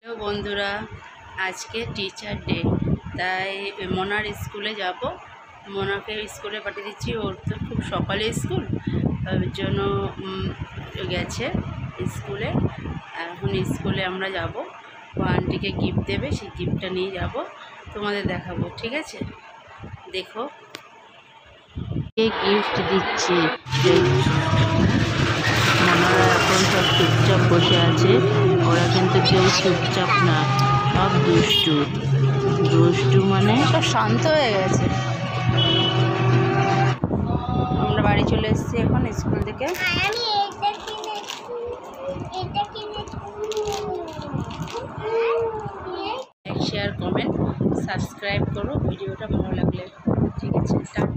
Hello বন্ধুরা, আজকে teacher day, তাই মোনার স্কুলে যাব। মোনাকে স্কুলে পাঠিয়ে দিচ্ছি। ওর তো খুব সকালে স্কুল, তার জন্য গেছে স্কুলে। এখন স্কুলে আমরা যাব, ও আন্টিকে গিফট দেবে, সেই গিফটটা নিয়ে যাব, তোমাদের দেখাবো। ঠিক আছে, দেখো কে গিফট দিচ্ছি। মোনারা এখন সব চুপচাপ বসে আছে। ওরা কিন্তু কেউ চুপচাপ না, সব দুষ্টু দুষ্টু, মানে সব শান্ত হয়ে গেছে। আমরা বাড়ি চলে এসেছি এখন স্কুল থেকে। লাইক, শেয়ার, কমেন্ট, সাবস্ক্রাইব করো ভিডিওটা ভালো লাগলে। ঠিক আছে, টাটা।